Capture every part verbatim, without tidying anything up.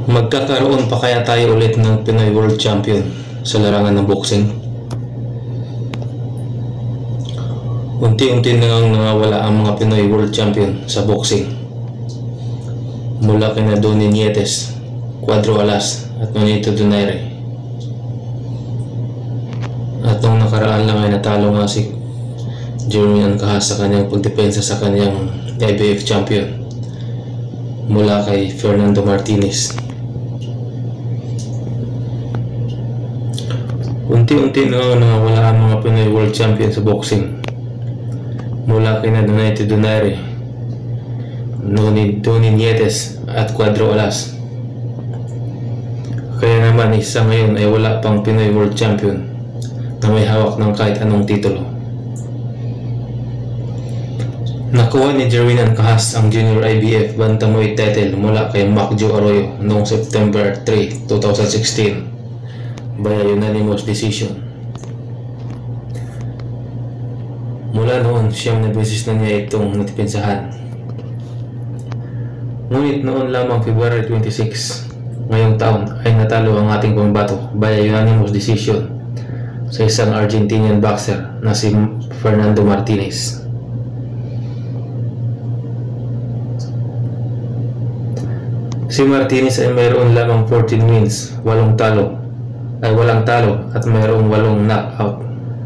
Magkakaroon pa kaya tayo ulit ng Pinoy World Champion sa larangan ng boxing? Unti-unti na ngang nawawala ang mga Pinoy World Champion sa boxing. Mula kina Donnie Nietes, Cuadro Alas at Nonito Donaire. At nung nakaraan lang ay natalo nga si Jerwin Ancahas sa kanyang pagdepensa sa kanyang I B F champion mula kay Fernando Martinez. Unti-unti na nawawala ang mga Pinoy World Champion sa boxing. Mula kina Nonito Donaire, Donnie Nietes at Cuadro Alas. Kaya naman isa ngayon ay wala pang Pinoy World Champion na may hawak ng kahit anong titulo. Nakuha ni Jerwin Ancahas ang Junior I B F Bantamweight title mula kay Macjo Arroyo noong September third, twenty sixteen via unanimous decision. Mula noon, siyam na beses na niya itong natipensahan. Ngunit noon lamang February twenty-sixth ngayong taon ay natalo ang ating pambato via unanimous decision sa isang Argentinian boxer na si Fernando Martinez. Si Martinez ay mayroon lamang fourteen wins, walong talo, ay walang talo at mayroong walong knockout.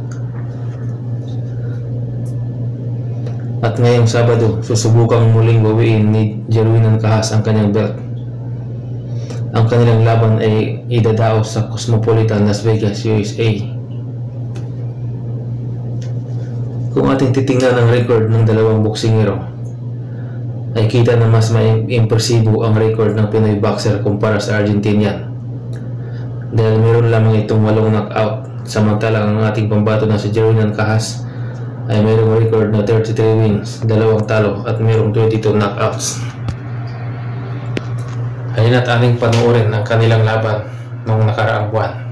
At ngayong Sabado, susubukang muling bawiin ni Jerwin Ancahas ang kanyang belt. Ang kanilang laban ay idadaos sa Cosmopolitan Las Vegas, U S A. Kung ating titingnan ang record ng dalawang boksingero, ay kita na mas may impresibo ang record ng Pinoy boxer kumpara sa Argentinian. Dahil meron lamang itong walong knockout, samantalang ang ating pambato na si Jerwin Ancahas ay mayroong record na thirty-three wins, dalawang talo at mayroong twenty-two knockouts. Halina't ating panoorin ang kanilang laban noong nakaraang buwan.